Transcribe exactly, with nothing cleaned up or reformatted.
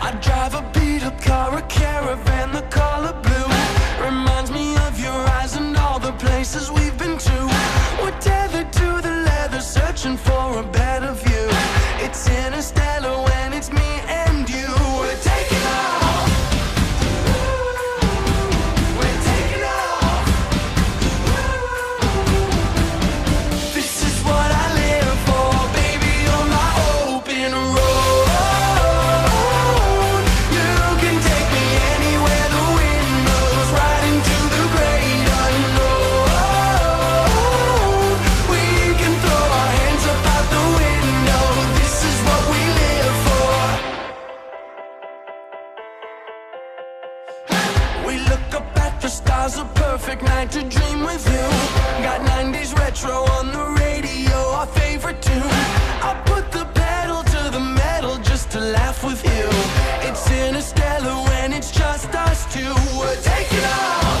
I drive a beat-up car, a caravan, the color blue. Reminds me of your eyes and all the places we've been to. We're tethered to the leather, searching for a better view. It's interstellar when it's me and you. We're taking off. We're taking off. This is what I live for, baby, on my open road. You can take me anywhere the wind blows, right into the great unknown. We can throw our hands up out the window. This is what we live for. We look up at the stars, a perfect night to dream with you. Got nineties retro on the radio, our favorite tune. I put the pedal to the metal just to laugh with you. It's interstellar when it's just us two. We're taking off.